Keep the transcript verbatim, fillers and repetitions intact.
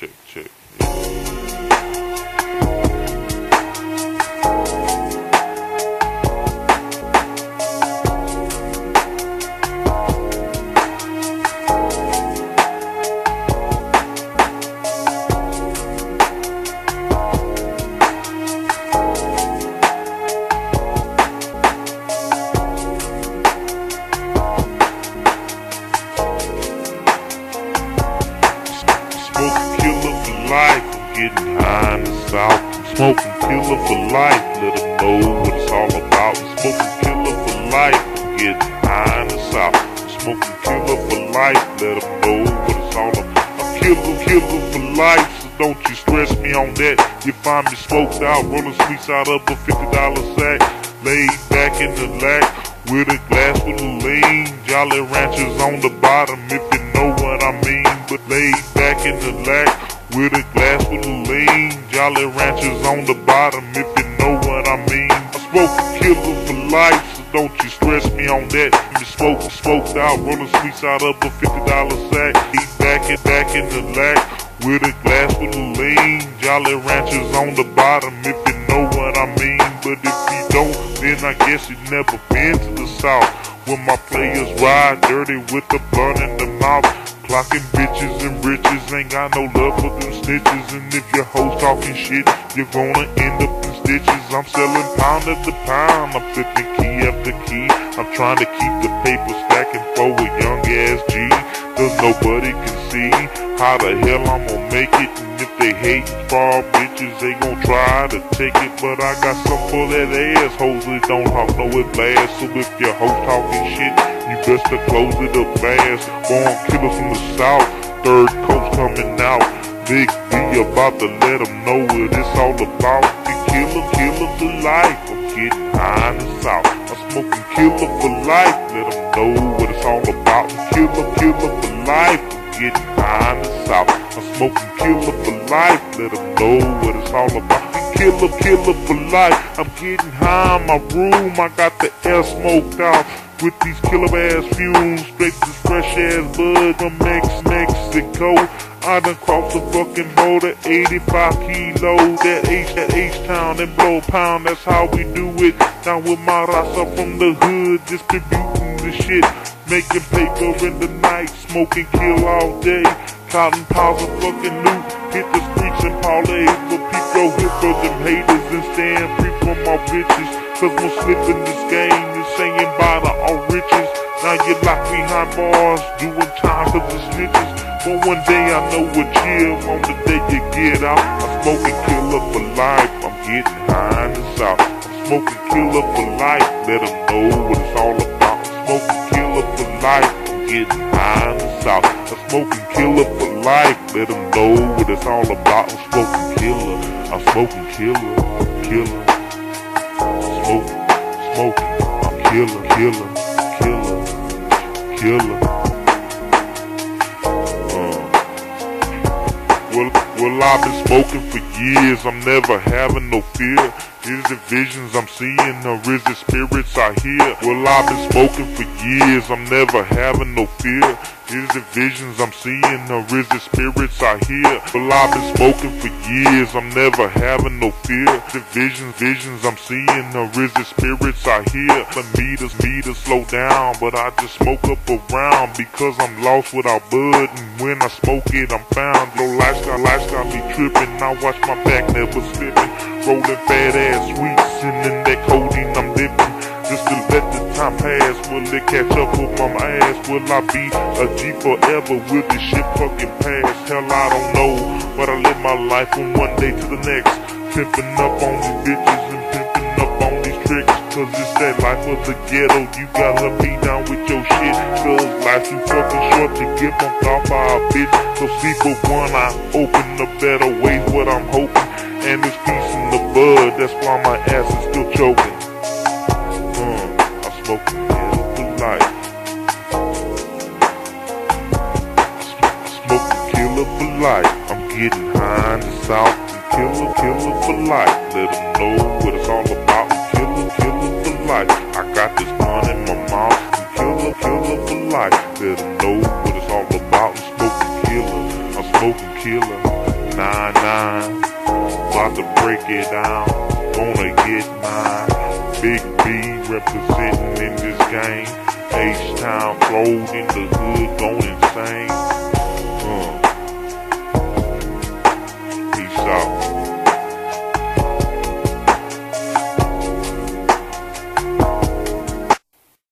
check, check. Yeah. Smoking killer for life, I'm getting high in the south. I'm smoking killer for life, let them know what it's all about. I'm smoking killer for life, I'm getting high in the south. I'm smoking killer for life, let them know what it's all about. I'm killer, killer for life, so don't you stress me on that. You find me smoked out, rolling sweets out of a fifty dollar sack. Laid back in the lack, with a glass full of lean. Jolly Ranchers on the bottom, if you know what I mean. But laid back in the lack, with a glass full of lean. Jolly Ranchers on the bottom, if you know what I mean. I smoke a killer for life, so don't you stress me on that. You smoke, smoked out, rolling sweets out of a fifty dollar sack. Laid back and back in the lack, with a glass full of lean. Jolly Ranchers on the bottom, if you know what I mean. But if you don't, then I guess you never been to the south. When my players ride dirty with the blunt in the mouth. Clocking bitches and riches, ain't got no love for them snitches. And if your hoes talking shit, you're gonna end up in stitches. I'm selling pound after pound, I'm flipping key after key. I'm trying to keep the paper stacking for a young ass G. Cause nobody can see how the hell I'm gonna make it. And if they hatin' for bitches, they gon' try to take it. But I got some for that ass, hoes that don't hawk no it blast. So if your hoe talking shit, you best to close it up fast. Born killers from the south, third coast coming out. Big B about to let them know what it's all about. The killer, killer for life, I'm getting high in the south. I'm smoking killer for life, let them know what it's all about. Killer, killer for life, I'm getting high in the south. I'm smoking killer for life, let them know what it's all about. Killer, killer for life, I'm getting high in my room. I got the air smoked out with these killer ass fumes, straight to fresh ass bud from Mex Mexico. I done crossed the fucking border, eighty-five kilos. That H, that H-Town, and blow a pound, that's how we do it. Down with my rasa from the hood, distributing the shit. Making paper in the night, smoking kill all day. Counting piles of fucking loot, hit the streets and parlay. But people here for them haters and stand free from all bitches. Cause we'll slip in this game, you're saying bye to all riches. Now you're locked behind bars, doing time for the snitches. But one day I know what chill, on the day you get out. I'm smoking killer for life, I'm getting high in the south. I'm smoking killer for life, let them know what it's all about. I'm smoking killer for life, I'm getting high in the south. I'm smoking killer for life, let them know what it's all about. I'm smoking killer, I'm smoking killer, killer. Smoking, smoking, I'm killer, killer, killer, killer. Well, well, I've been smoking for years, I'm never having no fear. Is it visions I'm seeing, or is it spirits I hear? Well, I've been smoking for years, I'm never having no fear. Is it visions I'm seeing, or is it spirits I hear? Well, I've been smoking for years, I'm never having no fear. Is it visions, visions I'm seeing, or is it spirits I hear? The meters, meters slow down, but I just smoke up around because I'm lost without bud, and when I smoke it, I'm found. Low lifestyle, lifestyle be tripping, I watch my back never slipping. Rolling fat ass sweets, and in that codeine I'm dipping. Just to let the time pass, will it catch up with my ass? Will I be a G forever? Will this shit fucking pass? Hell, I don't know, but I live my life from one day to the next. Pimping up on these bitches and pimping up on these tricks. Cause it's that life of the ghetto, you gotta be down with your shit. Cause life's too fucking short to get bumped off by a bitch. So see for one, I open a better way, what I'm hoping. And it's peace in the bud, that's why my ass is still choking. Uh, I smoke killer for life. Smoke a killer for life. I'm getting high in the south. Killer, killer for life. Let them know what it's all about. Killer, killer for life. I got this gun in my mouth. Killer, killer for life. Let them know what it's all about. I'm smoking killer. I'm smoking killer. killer. Nine nine, about to break it down. Gonna get mine. Big B representing in this game. H-Town flowed in the hood, going insane.